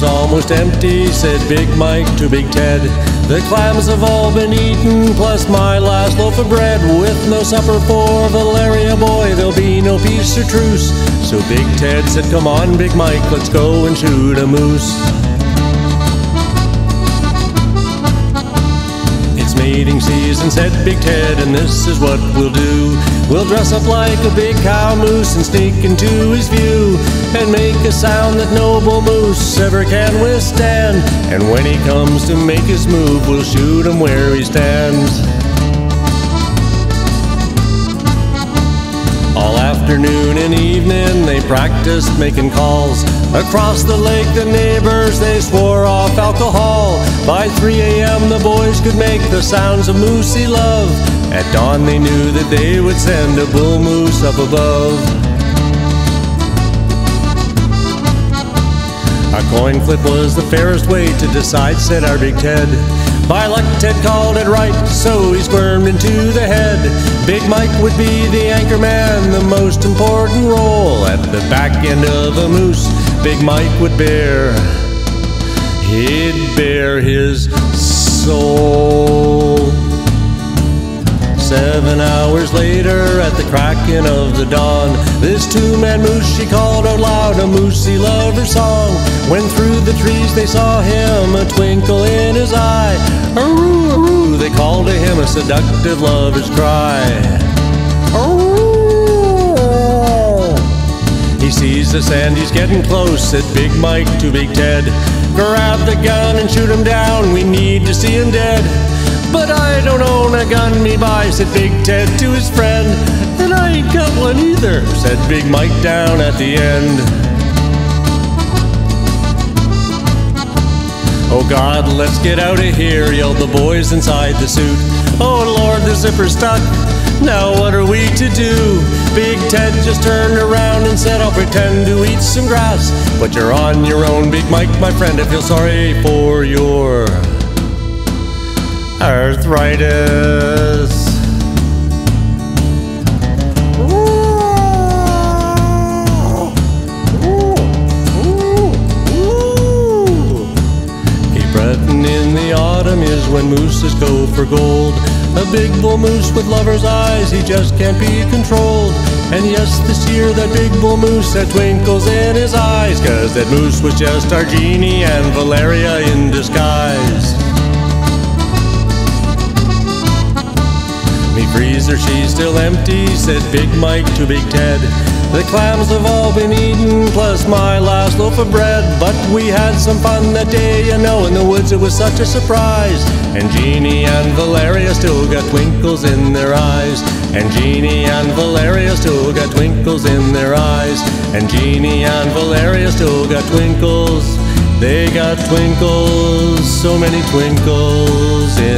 almost empty, said Big Mike to Big Ted. The clams have all been eaten, plus my last loaf of bread. With no supper for Valeria, boy, there'll be no peace or truce. So Big Ted said, come on, Big Mike, let's go and shoot a moose. It's mating season, said Big Ted, and this is what we'll do. We'll dress up like a big cow moose and sneak into his view, and make a sound that noble moose ever can withstand. And when he comes to make his move, we'll shoot him where he stands. All afternoon and evening they practiced making calls. Across the lake the neighbors, they swore off alcohol. By 3 a.m. the boys could make the sounds of moosey love. At dawn they knew that they would send a bull moose up above. A coin flip was the fairest way to decide, said our Big Ted. By luck Ted called it right, so he squirmed into the head. Big Mike would be the anchor man, the most important role. At the back end of a moose, Big Mike would bear. He'd bear his soul. 7 hours later, at the cracking of the dawn, this two-man moose, she called out loud a moosey lover song. When through the trees they saw him, a twinkle in his eye. Aroo, aroo, they called to him a seductive lover's cry. Aroo. He sees us and he's getting close, said Big Mike to Big Ted. Grab the gun and shoot him down, we need to see him dead. But I don't own a gun me by, said Big Ted to his friend. And I ain't got one either, said Big Mike down at the end. Oh God, let's get out of here, yelled the boys inside the suit. Oh Lord, the zipper's stuck, now what are we to do? Big Ted just turned around and said, I'll pretend to eat some grass. But you're on your own, Big Mike, my friend, I feel sorry for your arthritis. Breton in the autumn is when mooses go for gold. A big bull moose with lover's eyes, he just can't be controlled. And yes, this year that big bull moose had twinkles in his eyes, 'cause that moose was just our Jeannie and Valeria in disguise. Me freezer, she's still empty, said Big Mike to Big Ted. The clams have all been eaten, plus my last loaf of bread. But we had some fun that day, you know, in the woods it was such a surprise. And Jeannie and Valeria still got twinkles in their eyes. And Jeannie and Valeria still got twinkles in their eyes. And Jeannie and Valeria still got twinkles. They got twinkles, so many twinkles in